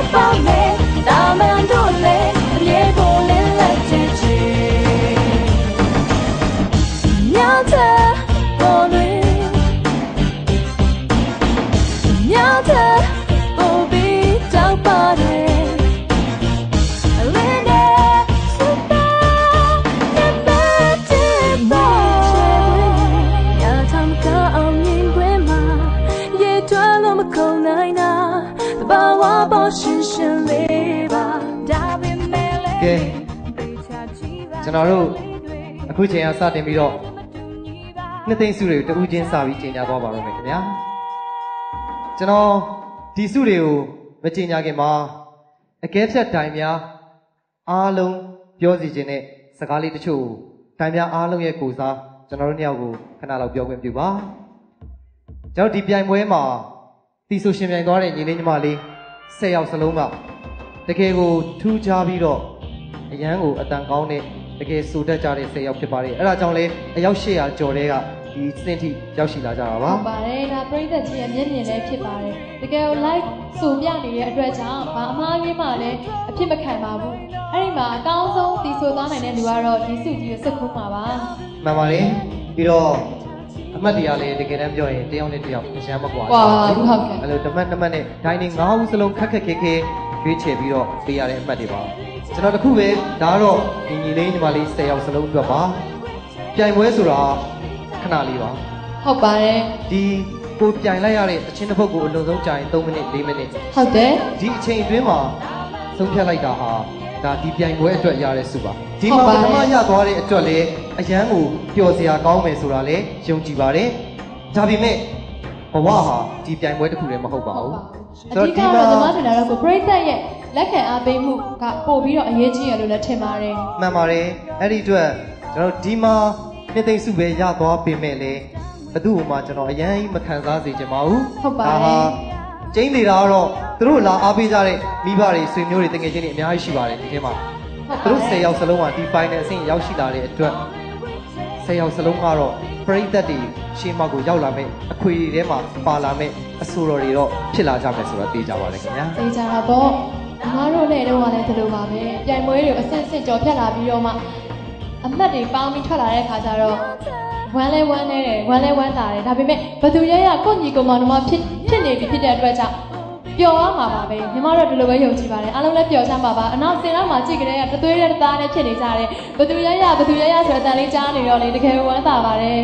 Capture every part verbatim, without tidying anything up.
ကျွန်တော်တို့အခုချိန်ကစတင်ပြီးတော့နှစ်သိန်းစုတွေကိုတဦးချင်းစပြီးကြီးညာသွားပါတော့မယ်ခင်ဗျာကျွန်တော်ဒီစုတွေကိုမကြီးညာခင်မှာအကဲဖြတ်တိုင်များအားလုံးပြောစီခြင်းနဲ့စကားလေးတချို့တိုင်များအားလုံးရဲ့ကိုယ်စားကျွန်တော်တို့နှစ်ယောက်ကိုခဏလောက်ပြောခွင့်ပြုပါကျွန်တော်ဒီပြိုင်ပွဲမှာတီဆိုရှင်ပြိုင်သွားတဲ့ညီလေးညီမလေးဆယ်ယောက်စလုံးကတကယ်ကိုထူးခြားပြီးတော့အရန်ကိုအတန်ကောင်းတဲ့တကယ်ဆိုတတ်ကြတဲ့ဆယ်ယောက်ဖြစ်ပါတယ်အဲ့ဒါကြောင့်လဲအယောက်၈ရာကျော်တဲ့ကဒီစင်ထိရောက်ရှိလာကြတာပါဟုတ်ပါတယ်ဒါပရိသတ်ကြီးရဲ့မျက်မြင်လည်းဖြစ်ပါတယ်တကယ် live ဆိုပြနေတဲ့အတွက်ကြောင့်ဘာအမှားကြီးမှလည်းအဖြစ်မခံပါဘူးအဲ့ဒီမှာအကောင်းဆုံးဒီဆိုသွားနိုင်တဲ့လူကတော့ဒီစုကြီးကိုစက်ခုမှာပါမှန်ပါတယ်ပြီးတော့အမှတ်တရားလေးတကယ်တမ်းပြောရင်တယောက်နဲ့တယောက်အရှမ်းမကွာဘူးဟုတ်ကဲ့အဲ့လိုတမတ်တမတ်နဲ့ဒိုင်းနေငါးဦးစလုံးခက်ခက်ခဲခဲရွေးချယ်ပြီးတော့ပေးရတဲ့အမှတ်တွေပါကျွန်တော်တခုပဲဒါကတော့ဒီညီလေးညီမလေးဆယ်ယောက်စလုံးအတွက်ပါပြိုင်ပွဲဆိုတာခဏလေးပါဟုတ်ပါတယ်ဒီကိုပြိုင်လိုက်ရတဲ့အချင်းတစ်ပုတ်ကိုအလုံးစုံကြာရင်သုံးမိနစ်လေးမိနစ်ဟုတ်တယ်ဒီအချိန်အတွင်းမှာဆုံးဖြတ်လိုက်တာဟာဒါဒီပြိုင်ပွဲအတွက်ရတဲ့စုပါဒီမှာပထမရသွားတဲ့အတွက်လည်းအရန်ကိုပျော်စရာကောင်းမယ်ဆိုတာလည်းယုံကြည်ပါတယ်ဒါပေမဲ့ဘဝဟာဒီပြိုင်ပွဲတစ်ခုလည်းမဟုတ်ပါဘူးအဓိကတော့သမားထင်တာတော့ကိုပရိသတ်ရဲ့လက်ခံအားပေးမှုကပို့ပြီးတော့အရေးကြီးရလို့လည်းထင်ပါတယ်မှန်ပါတယ်အဲ့ဒီအတွက်ကျွန်တော်ဒီမှာနှစ်သိမ့်စုပဲရသွားပေမဲ့လည်းဘသူ့ဟိုမှာကျွန်တော်အရင်မခံစားစေချင်ပါဘူးဟုတ်ပါတယ်ဒါဟာကျင်းနေတာကတော့သူတို့လာအားပေးကြတဲ့မိဘတွေဆွေမျိုးတွေတကယ်ချင်းတွေအများကြီးရှိပါတယ်ဒီထဲမှာသူတို့ဆယ်ယောက်စလုံးကဒီ final အဆင့်ရောက်ရှိလာတဲ့အတွက်ဆယ်ယောက်စလုံးကတော့ပရိသတ်တွေရှေ့မှကိုရောက်လာမယ်အခွေတွေထဲမှာပါလာမယ်အဆိုတော်တွေတော့ဖြစ်လာကြမယ်ဆိုတော့သိကြပါလေခင်ဗျာသိကြတာပေါ့ငါတို့လည်းတော့လည်းဒီလိုပါပဲပြိုင်ပွဲတွေအဆင့်ဆင့်ကြော်ဖြတ်လာပြီးတော့မှအမှတ်တွေပေါင်းပြီးထွက်လာတဲ့ခါကျတော့ဝမ်းလဲဝမ်းနေတယ်ဝမ်းလဲဝမ်းသာတယ်ဒါပေမဲ့ဘသူရရကိုညီကောင်မတို့မှဖြစ်ဖြစ်နေပြီဖြစ်တဲ့အတွက်ကြောင့်ပျော်ရမှာပါပဲညီမတို့ဒီလိုပဲယုံကြည်ပါတယ်အားလုံးလည်းပျော်ချမ်းပါပါအနောက်စင်လောက်မှာကြည့်ကြတဲ့ကတသွေးတဲ့သားနဲ့ဖြစ်နေကြတယ်ဘသူရရဘသူရရဆိုတဲ့အတန်လေးကြားနေတော့လေတကယ်ဝမ်းသာပါတယ်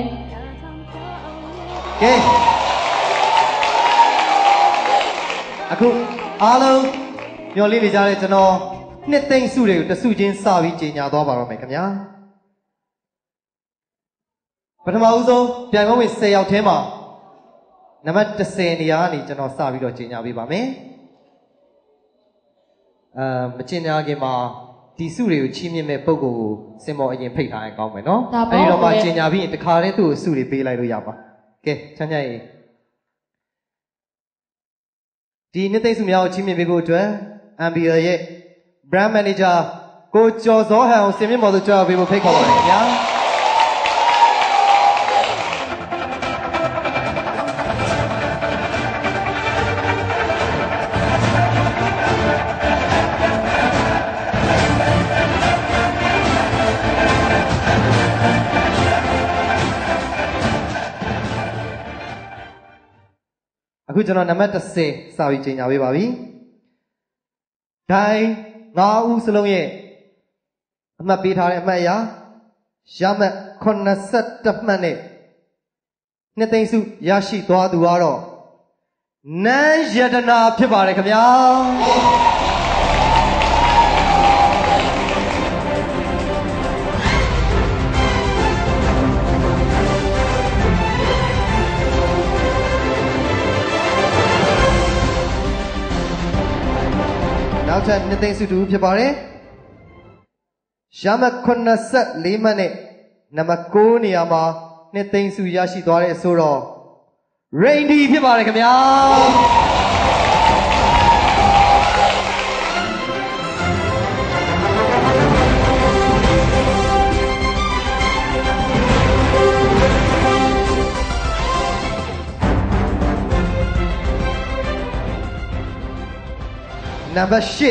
ကဲအခုအားလုံးမျှော်လင့်နေကြတဲ့ကျွန်တော်နှစ်သိမ့်စုတွေကိုတစုချင်းစပြီးကြီးညာသွားပါတော့မယ်ခင်ဗျာပထမဦးဆုံးပြိုင်ပွဲဝင်ဆယ်ယောက်ထဲမှာနံပါတ်၁၀နေရာကနေကျွန်တော်စပြီးတော့ကြီးညာပေးပါမယ်အာမကြီးညာခင်မှာဒီစုတွေကိုချီးမြှင့်မဲ့ပုံကိုစင်မော်အရင်ဖိတ်ထားရင်ကောင်းမယ်နော်အဲဒီတော့မှကြီးညာပြီးရင်တခါတည်းသူ့ကိုစုတွေပေးလိုက်လို့ရပါကဲချမ်းချမ်းရေးဒီနှစ်သိမ့်စုများကိုချီးမြှင့်ပေးဖို့အတွက် အမ် ဘီ အယ် ရဲ့ brand manager ကိုကျော်စောဟန်ကိုစင်မြင့်မော်သူကြွပေးဖို့ဖိတ်ခေါ်ပါတယ်ခင်ဗျာအခုကျွန်တော်နံပါတ်၁၀စာပြီးချိန်ညာပေးပါပြီ။ဒိုင်း၅ဦးစလုံးရဲ့အမှတ်ပေးထားတဲ့အမှတ်အရာရမှတ်၇၁မှတ်နဲ့နှစ်သိန်းစုရရှိသွားသူကတော့နန်းယတနာဖြစ်ပါတယ်ခင်ဗျာ။နောက်ထပ်နှစ်သိန်းစုတူဖြစ်ပါတယ်ရမှတ်၇၄မှတ်နဲ့နံပါတ်၉နေရာမှာနှစ်သိန်းစုရရှိသွားတဲ့ဆိုတော့ Rainy ဖြစ်ပါတယ်ခင်ဗျာန number shit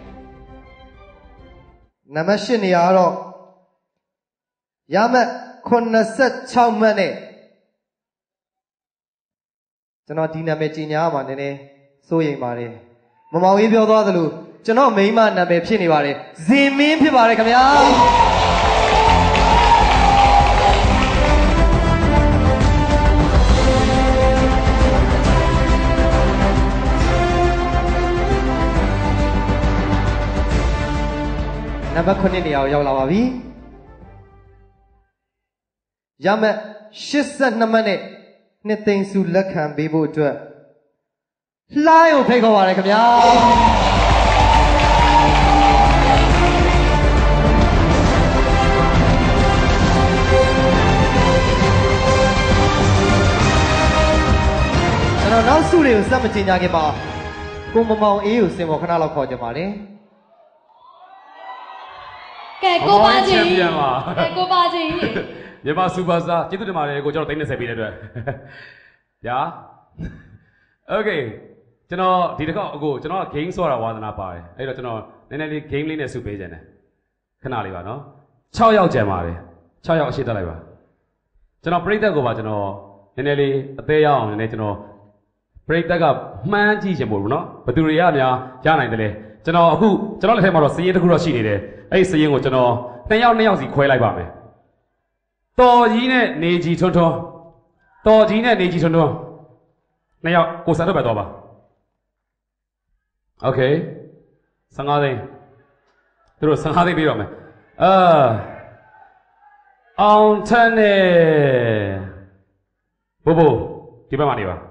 number shit နေရာတော့ရမတ်eighty-sixမှတ်နဲ့ကျွန်တော်ဒီနာမည်ကြီးညာမှာနည်းနည်းစိုးရိမ်ပါတယ်မမောင်ကြီးပြောသွားသလိုကျွန်တော်မိန်းမနာမည်ဖြစ်နေပါတယ်ဇင်မင်းဖြစ်ပါတယ်ခင်ဗျာနံပါတ်nineနေရာကိုရောက်လာပါပြီရမတ်eighty-twoမှတ်နဲ့နှစ်သိန်းစုလက်ခံပေးဖို့အတွက်လှိုင်းကိုဖိတ်ခေါ်ပါတယ်ခင်ဗျာကျွန်တော်နောက်စုတွေကိုစက်မချင်ကြခင်မှာကိုမမောင်အေးကိုစင်ပေါ်ခဏလောက်ခေါ်ကြပါလေကဲကိုပါကြီးကဲကိုပါကြီးမြန်မာစူပါစတာကျေးဇူးတင်ပါတယ်ကိုကျွန်တော်thirtyပေးတဲ့အတွက်ညာโอเคကျွန်တော်ဒီတစ်ခေါက်အခုကျွန်တော် game ဆော့တာဝါသနာပါတယ်အဲ့တော့ကျွန်တော်နည်းနည်းလေး game လေးနဲ့စုပေးကြတယ်ခဏလေးပါနော်sixယောက်ကြံပါတယ်sixယောက်အရှိတက်လိုက်ပါကျွန်တော်ပရိသတ်ကိုပါကျွန်တော်နည်းနည်းလေးအသေးရအောင်နည်းနည်းကျွန်တော်ပရိသတ်ကမှန်းကြည့်ချင်ဖို့နော်ဘယ်သူတွေကများရနိုင်တယ်လဲကျွန်တော်အခုကျွန်တော်လက်ထက်မှာတော့စည်ရင်တစ်ခုတော့ရှိနေတယ်အဲ့ဒီစည်ရင်ကိုကျွန်တော်နှစ်ယောက်နှစ်ယောက်စီခွဲလိုက်ပါမယ်တော်ကြီးနဲ့နေကြီးထွန်းထွန်းတော်ကြီးနဲ့နေကြီးထွန်းထွန်းနှစ်ယောက်ကိုစံတော့ပဲတော့ပါโอเคfifteenသိန်းသူတို့fifteenသိန်းပြီးတော့မယ်အာအောင်ထက်နဲ့ဘိုးဘိုးဒီဘက်မှာနေပါ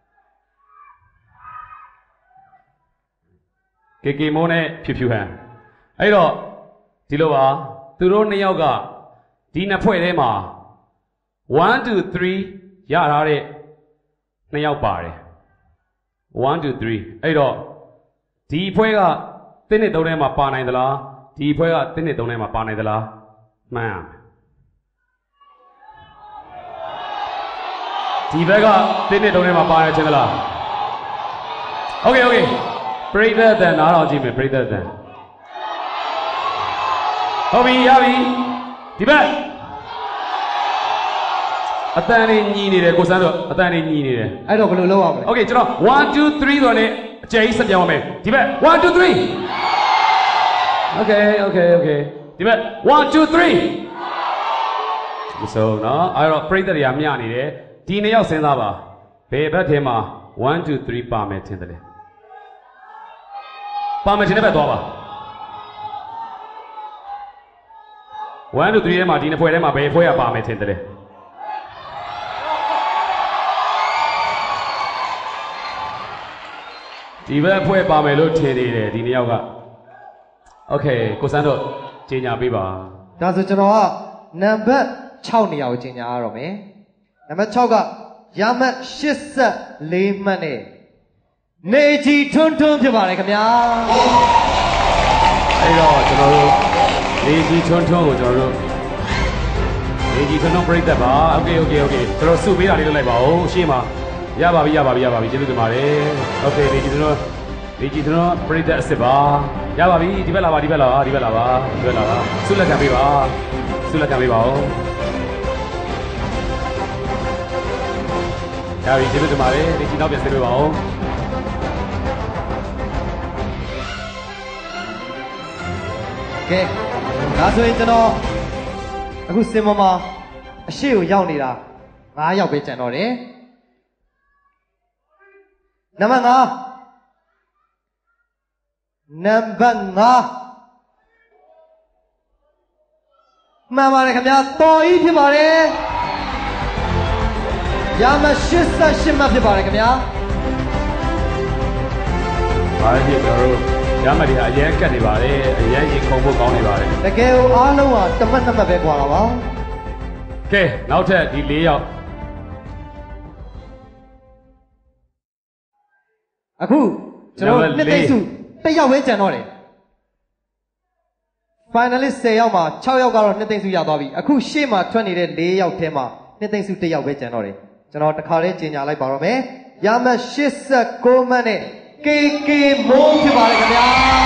ကေကေမိုးနဲ့ဖြူဖြူဟန်အဲ့တော့ဒီလိုပါသူတို့နှစ်ယောက်ကဒီနှစ်ဖွဲ့ထဲမှာone two threeရထားတဲ့နှစ်ယောက်ပါတယ်one two threeအဲ့တော့ဒီဖွဲ့ကတင်းနှစ်သုံးထဲမှာပါနိုင်သလားဒီဖွဲ့ကတင်းနှစ်သုံးထဲမှာပါနိုင်သလားမှန်းဒီဘက်ကတင်းနှစ်သုံးထဲမှာပါရခြင်းသလားโอเคโอเคပရိသတ်တန်နားတော်ကြည့်မယ်ပရိသတ်တန်ဟုတ်ပြီရပြီဒီဘက်အတန်လေးညီနေတယ်ကိုစန်းတို့အတန်လေးညီနေတယ်အဲ့တော့ဘယ်လိုလုပ်အောင်လဲโอเคကျွန်တော်one two threeဆိုတော့အကျကြီးစပြောင်းအောင်မယ်ဒီဘက်one two threeโอเคโอเคโอเคဒီဘက်one two threeဆိုနော်အဲ့တော့ပရိသတ်တွေကမျှနေတယ်ဒီနှစ်ယောက်စဉ်းစားပါဘယ်ဘက်ထဲမှာone two threeပါမယ်ထင်တယ်လေပါမယ်ထင်တဲ့ဘက်သွားပါone two threeထဲမှာဒီနှစ်ဖွဲ့ထဲမှာဘယ်ဖွဲ့ကပါမယ်ထင်တယ်လေဒီဘက်ဖွဲ့ပါမယ်လို့ထင်နေတယ်ဒီနှစ်ယောက်ကโอเคကိုစန်းတို့ကြီးညာပေးပါဒါဆိုကျွန်တော်ကနံပါတ်sixနေရာကိုကြီးညာရတော့မယ်နံပါတ်sixကရမတ်eighty-fourမှတ်နဲ့နေကြီးထွန်းထွန်းဖြစ်ပါတယ်ခင်ဗျာအဲ့တော့ကျွန်တော်တို့နေကြီးထွန်းထွန်းကိုကျွန်တော်တို့နေကြီးထွန်းထွန်းပြိတ္တပါโอเคโอเคโอเคကျွန်တော်စုပေးတာလေးလုပ်လိုက်ပါဦးရှေ့မှာရပါပြီရပါပြီရပါပြီကျေးဇူးတင်ပါတယ်โอเคနေကြီးထွန်းထွန်းနေကြီးထွန်းထွန်းပြိတ္တအစ်စ်ပါရပါပြီဒီဘက်လာပါဒီဘက်လာပါဒီဘက်လာပါဒီဘက်လာပါဆုလက်ခံပေးပါဆုလက်ခံပေးပါဦးရပြီကျေးဇူးတင်ပါတယ်နေကြီးနောက်ပြန်ဆက်ပေးပါဦးကဲဒါဆိုရင်ကျွန်တော်အခုစင်ပေါ်မှာအရှိကိုရောက်နေတာfiveယောက်ပဲကျန်တော့တယ်နံပါတ်fiveနံပါတ်fiveမှန်ပါတယ်ခင်ဗျာတော်ဤဖြစ်ပါတယ်ရမeighty-eightမှတ်ဖြစ်ပါတယ်ခင်ဗျာပါပြီကျွန်တော်တို့ရမဒီအရင်ကတ်နေပါတယ်အရင်ရင်ခုံဖို့ကောင်းနေပါတယ်တကယ်ကိုအားလုံးကတမတ်နှစ်မှတ်ပဲကွာတာပါကဲနောက်ထပ်ဒီ၄ယောက်အခုကျွန်တော်နှစ်သိန်းစုတစ်ယောက်ပဲကျန်တော့တယ် finalist tenယောက်မှာsixယောက်ကတော့နှစ်သိန်းစုရသွားပြီအခုရှေ့မှာထွက်နေတဲ့fourယောက်ထဲမှာနှစ်သိန်းစုတစ်ယောက်ပဲကျန်တော့တယ်ကျွန်တော်တခါလေးကြီးညာလိုက်ပါတော့မယ်ရမတ်eighty-nineမှတ်နဲ့ကေကေမိုးဖြစ်ပါတယ်ခင်ဗျာ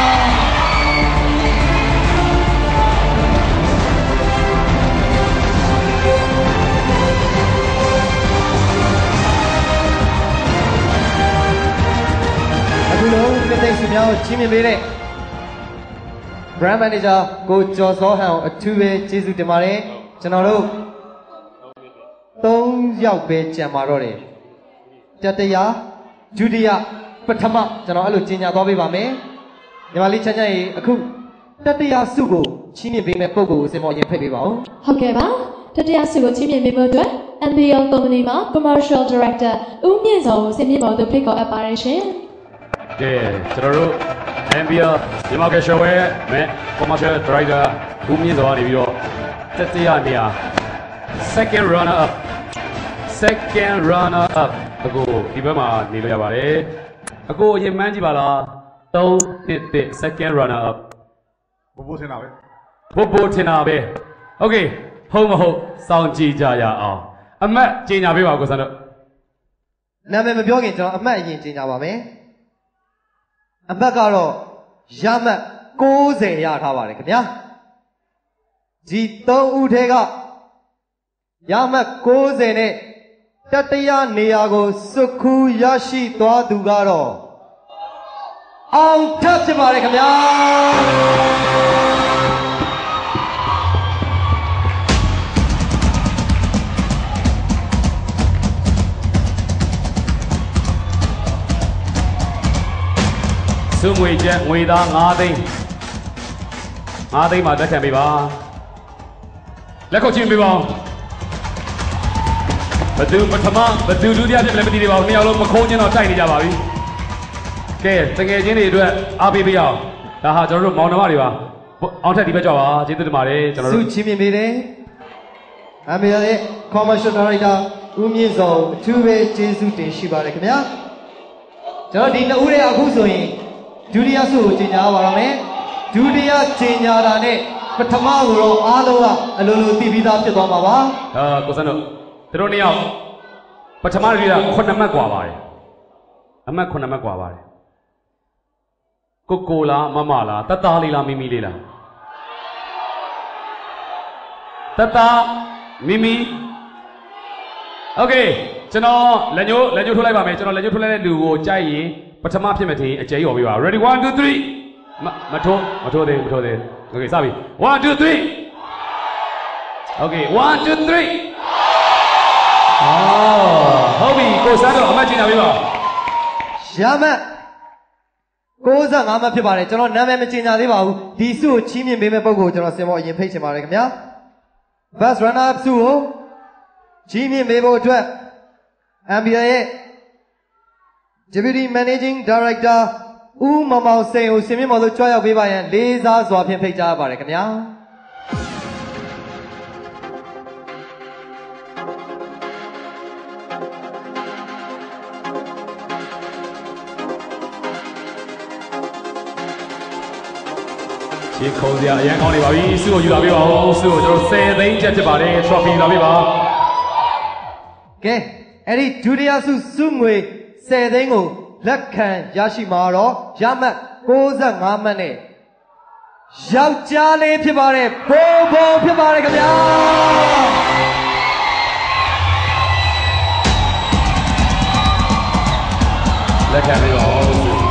အခုလုံးပြည်သိစုများကိုချီးမြှင့်ပေးတဲ့ brand manager ကိုကျော်စောဟန်ကိုအထူးပဲကျေးဇူးတင်ပါတယ်ကျွန်တော်တို့သုံးယောက်ပဲကြံပါတော့တယ်တတိယဒုတိယပထမကျွန်တော်အဲ့လိုကြီးညာသွားပေးပါမယ်ညီမလေးချမ်းချမ်းရေအခုတတိယစုကိုချီးမြှင့်ပေးမဲ့ပုံကိုစင်မော်ရင်ဖိတ်ပေးပါဦးဟုတ်ကဲ့ပါတတိယစုကိုချီးမြှင့်ပေးဖို့အတွက် M B O Company မှာ Commercial Director ဦးမြင့်စောကိုစင်မြင့်ပေါ်သူဖိတ်ခေါ်အပ်ပါတယ်ရှင်ကဲကျွန်တော်တို့ M B O ဒီမှာကရှောဝဲမဲ့ Commercial Director ဦးမြင့်စောကနေပြီးတော့တတိယနေရာ second runner up second runner up အခုဒီဘက်မှာနေလို့ရပါတယ်အခုအရင်မှန်းကြည့်ပါလားသုံးတစ်တစ် second runner up ဘိုးဘိုးထင်တာပဲဘိုးဘိုးထင်တာပဲ okay ဟုတ်မဟုတ်စောင့်ကြည့်ကြရအောင်အမတ်ကြီးညာပေးပါကိုစံတို့နာမည်မပြောခင်ကျွန်တော်အမတ်အရင်ကြီးညာပါမယ်အမတ်ကတော့ရမတ်ကိုးဆယ်ရထားပါတယ်ခင်ဗျာဒီသုံးဦးထဲကရမတ်ကိုးဆယ်နဲ့တတိယနေရာကိုစုခူးရရှိသွားသူကတော့အောင်ထပ်ဖြစ်ပါတယ်ခင်ဗျာစုငွေကျပ်ငွေသား၅သိန်း၅သိန်းမှာတက်ခံပေးပါလက်ခုပ်ချင်းပေးပါဘသူပထမဘသူဒုတိယဖြစ်လည်းမသိသေးပါဘူးနှစ်ယောက်လုံးမခုံးချင်းတော့တိုက်နေကြပါပြီကဲတကယ်ချင်းတွေအတွက်အားပေးပေးအောင်ဒါဟာကျွန်တော်တို့မောင်နှမတွေပါအောင်ထက်ဒီဘက်ကြောက်ပါကျေးဇူးတင်ပါတယ်ကျွန်တော်တို့စုချင်းမြင်ပေးတယ်အမေရဲ့ Commercial Director ဦးမြင့်စောအထူးပဲကျေးဇူးတင်ရှိပါတယ်ခင်ဗျာကျွန်တော်ဒီနှစ်ဦးရဲ့အခုဆိုရင်ဒုတိယစုကိုကြီးညာပါတော့မယ်ဒုတိယကြီးညာတာနဲ့ပထမကိုတော့အားလုံးကအလိုလိုသိပြီးသားဖြစ်သွားမှာပါဟာကိုစံတို့သူတို့နှစ်ယောက်ပထမဒုတိယခုနှစ်မှတ်กว่าပါတယ်အမှတ်ခုနှစ်မှတ်กว่าပါတယ်ကိုကိုလားမမလားတတလေးလားမိမိလေးလားတတမိမိโอเคကျွန်တော်လက်ညှိုးလက်ညှိုးထိုးလိုက်ပါမယ်ကျွန်တော်လက်ညှိုးထိုးလိုက်တဲ့လူကိုကြိုက်ရင်ပထမဖြစ်မဲ့တင်အကျဲရော်ပေးပါ ready one two three မမထိုးမထိုးသေးမထိုးသေးโอเคစပြီone two three โอเคone two threeအော်ဟုတ်ပြီကိုစမ်းတော့အမှတ်ကြီးနာပေးပါရမတ်ကိုးဆယ်ငါမှတ်ဖြစ်ပါတယ်ကျွန်တော်နာမည်မကြီးညာသေးပါဘူးဒီစုကိုချီးမြှင့်ပေးမဲ့ပုံကိုကျွန်တော်စင်မော်အရင်ဖိတ်ချင်ပါတယ်ခင်ဗျာ Best Runner Up စုကိုချီးမြှင့်ပေးဖို့အတွက် M B A ရဲ့ Deputy Managing Director ဦးမောင်မောင်စိန်ကိုစင်မြင့်မော်လို့ကြွရောက်ပေးပါရန်လေးစားစွာဖြင့်ဖိတ်ကြားပါတယ်ခင်ဗျာဒီခုံစရာအရင်ကောင်းနေပါပြီစုကိုယူလာပေးပါဦးစုကိုကျွန်တော်ဆယ်သိန်းကျပ်ဖြစ်ပါတယ် trophy လာပေးပါကဲအဲ့ဒီဒုတိယစုစုငွေဆယ်သိန်းကိုလက်ခံရရှိမှာတော့ရမှတ်ကိုးဆယ်ငါမှတ်နဲ့ယောက်ျားလေးဖြစ်ပါတယ်ဘိုးဘုံဖြစ်ပါတယ်ခင်ဗျာလက်ခံပေးပါဦး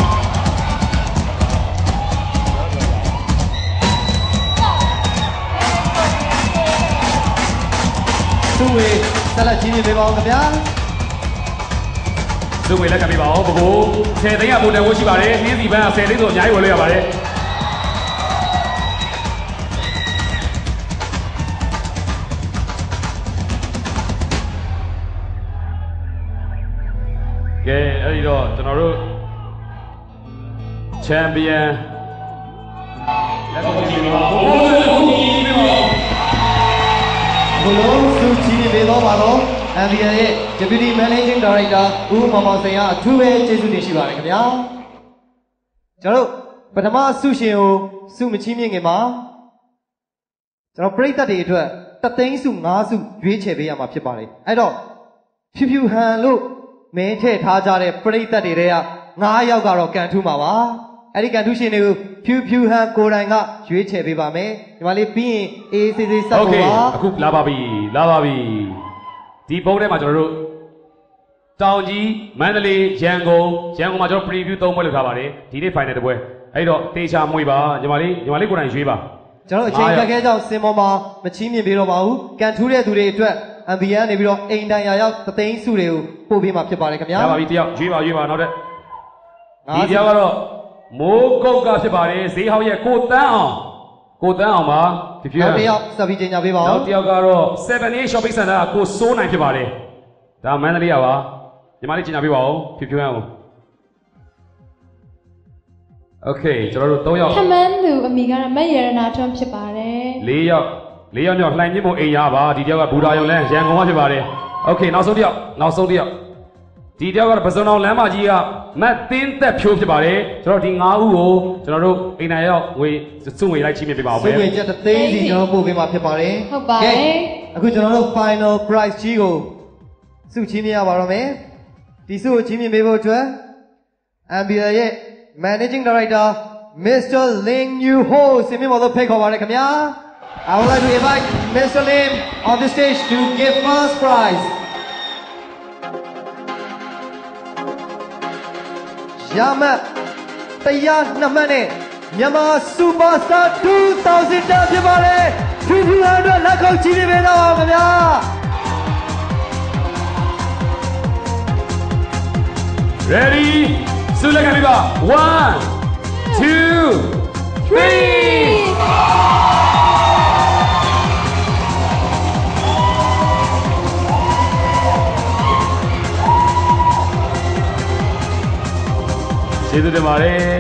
သူ့ဝေဆက်လက်ချင်းပေးပါဦးခင်ဗျာသူ့ဝေလက်ခံပေးပါဦးဘဘိုးဆယ်သိန်းကဘိုးတန်ဝတ်ရှိပါတယ်နှင်းစီပန်းကဆယ်သိန်းဆိုအများကြီးဝယ်လို့ရပါတယ်ကဲအဲ့ဒီတော့ကျွန်တော်တို့ချန်ပီယံလက်ကိုကြည့်ပါဦးဘိုးလက်ကိုကြည့်ပေးပါဘလုံးစုချီးပေးတော့ပါတော့ M B A ရဲ့ Deputy Managing Director ဦးမောင်မောင်စိန်ကအထူးပဲကျေးဇူးတင်ရှိပါတယ်ခင်ဗျာကျွန်တော်တို့ပထမဆုရှင်ကိုဆုမချီးမြှင့်ခင်မှာကျွန်တော်ပရိသတ်တွေအတွက်တသိန်းစုငါးစုရွေးချယ်ပေးရမှာဖြစ်ပါတယ်အဲ့တော့ဖြူဖြူဟန်လို့မင်းထည့်ထားကြတဲ့ပရိသတ်တွေတွေက ngã yêu cả rồi càng thu mà ba ai đi càng thu xin đều phiu phiu hàng cô đại ngã duy chế bị bà mẹ nhưng mà lấy pin a c c sao ok aku la ba bi la ba bi ဒီပုံထဲမှာကျွန်တော်တို့တောင်ကြီးမန္တလေးရန်ကုန်ရန်ကုန်မှာကျွန်တော် preview သုံးပွဲလုပ်ထားပါတယ်ဒီနေ့ final တစ်ပွဲအဲ့တော့တေချာမွေးပါညီမလေးညီမလေးကိုယ်တိုင်ရွေးပါကျွန်တော်အချိန်ခက်ခဲကြောင့်စင်ပေါ်မှာမချီးမြှင့်ပေးတော့ပါဘူးကန်ထူးတဲ့သူတွေအတွက် M B N နေပြီးတော့အိမ်တိုင်ရာရောက်သသိန်းစုတွေကိုပို့ပေးမှာဖြစ်ပါတယ်ခင်ဗျာရပါပြီတယောက်ရွေးပါရွေးပါနောက်တဲ့ဒီတယောက်ကတော့မိုးကုတ်ကဖြစ်ပါတယ်ဈေးဟောက်ရဲ့ကိုတန်းအောင်ကိုတန်းအောင်ပါဒီပြနောက်တယောက်စပီးချင်းညာပေးပါဦးနောက်တယောက်ကတော့ seven eight shopping center ကကိုစိုးနိုင်ဖြစ်ပါတယ်ဒါမန္တလေးရပါညီမလေးချင်းညာပေးပါဦးဖြူဖြူအောင်โอเคကျွန်တော်တို့သုံးယောက်ခမန်းသူအမိကတော့မက်ရရနာထွန်းဖြစ်ပါတယ်လေးယောက်လေးယောက်မြောက်လှိုင်မြင့်မို့အိမ်ရပါဒီတယောက်ကဘူတာယုံလန်းရန်ကုန်ကဖြစ်ပါတယ်โอเคနောက်ဆုံးတယောက်နောက်ဆုံးတယောက်ဒီတယောက်ကတော့ပစုံအောင်လမ်းမကြီးကမတ်သင်းသက်ဖြိုးဖြစ်ပါတယ်ကျွန်တော်ဒီ၅ဦးကိုကျွန်တော်တို့အိမ်နိုင်ရောက်ငွေစုငွေလိုက်ချီးမြှင့်ပေးပါဦးမယ်စုငွေချက်တစ်သိန်းစီကျွန်တော်ပို့ပေးမှာဖြစ်ပါတယ်ဟုတ်ပါတယ်အခုကျွန်တော်တို့ final prize ကြီးကိုစုချီးမြှင့်ရပါတော့မယ်ဒီစုကိုချီးမြှင့်ပေးဖို့အတွက် M B L ရဲ့ Managing Director Mister Ling Yu Ho စင်မြင့်မော်တို့ဖိတ်ခေါ်ပါတယ်ခင်ဗျာ I would like to invite Mister Lim on the stage to give first prize Yamat Tayar Namane Myanmar Superstar two thousand ten ဖြစ်ပါတယ်သူသူအတွက်လက်ခုပ်ချီးမြှင့်ပေးတော့ပါခင်ဗျာ Ready စုလက်ခံပြီပါ one two threeကျေးဇူးတင်ပါတယ်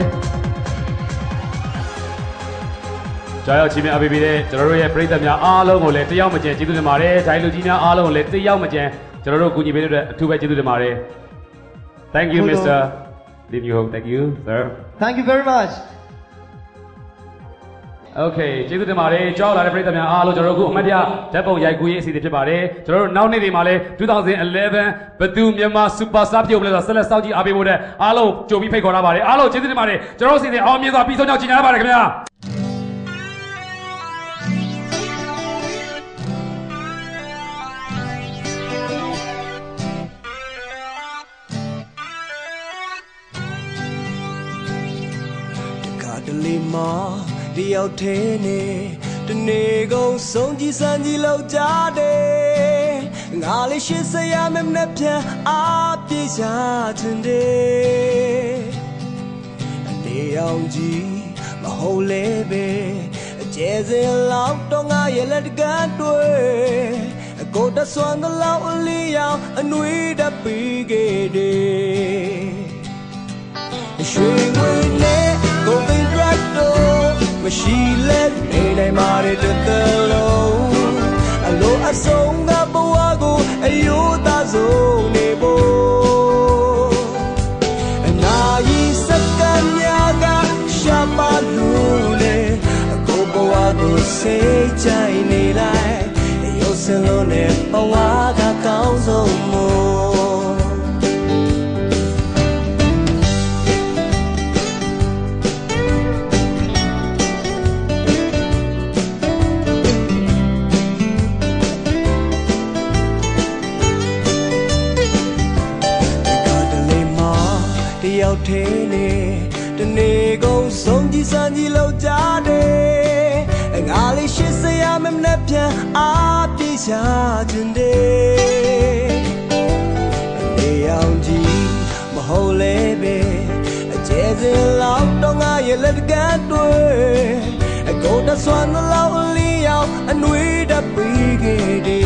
ကြားရောက်ချင်းများအပေးပေးတဲ့ကျွန်တော်တို့ရဲ့ပရိသတ်များအားလုံးကိုလည်းတယောက်မကျန်ကျေးဇူးတင်ပါတယ်ဂျိုင်းလူကြီးများအားလုံးကိုလည်းတယောက်မကျန်ကျွန်တော်တို့ကူညီပေးတဲ့အတွက်အထူးပဲကျေးဇူးတင်ပါတယ် Thank you Mister Lim Yu Ho thank you sir Thank you very much Okay ကျေးဇူးတင်ပါတယ်ကြောက်လာတဲ့ပရိသတ်များအားလုံးကျွန်တော်တို့အခုအမှတ်တရဓာတ်ပုံရိုက်ကူးရေးအစီအစဉ်ဖြစ်ပါတယ်ကျွန်တော်တို့နောက်နေ့တွေမှာလည်းtwenty elevenဘသူမြန်မာစူပါစတာပြုတ်လဲဆိုဆက်လက်စောင့်ကြည့်အားပေးဖို့တဲ့အားလုံးကြိုပြီးဖိတ်ခေါ်ထားပါတယ်အားလုံးကျေးဇူးတင်ပါတယ်ကျွန်တော်တို့အစီအစဉ်အောင်မြင်စွာပြီးဆုံးကြောင်းကြီးညာပါတယ်ခင်ဗျာတလီမာတယောက်သေးနေတနေကုန်ဆုံးကြည့်စမ်းကြည့်လောက်ကြတယ်ငါလေးရှင်းစရာမနဲ့ပြန်အားပြေချခြင်းတယ်အနေအောင်ကြီးမဟုတ်လေပဲအကျဲစင်လောက်တော့ငါရဲ့လက်တကန်းတွေ့အကိုတဆွမ်းတဲ့လောက်အလီရောက်အနွေးတပီးခဲ့တယ်ရွှေငွေနဲ့ကိုယ်ပင်ရက်တော့မရှိလဲနေနိုင်မှာတဲ့တလုံးအလိုအဆုံးကဘဝကိုအယိုးသားဆုံးနေဖို့အနာကြီးစက္ကန့်များကရှာပါလို့လေအကိုဘဝကိုစိတ်ကြိုင်နေလိုက်ရုပ်စင်လုံးနဲ့ဘဝကကောင်းဆုံးမို့ရောက်သေးနေတနေကုန်ဆုံးကြည့်စမ်းကြည့်လောက်ကြတယ်ငါလေးရှင်းစရာမနဲ့ပြန်အားပြေချခြင်းတယ်အနေအောင်ကြီးမဟုတ်လေပဲအကျဲစင်လောက်တော့ငါရဲ့လက်ကန်းတွေ့အကိုတဆွမ်းလောက်လီရောက်အနွေးတပီးခဲ့တယ်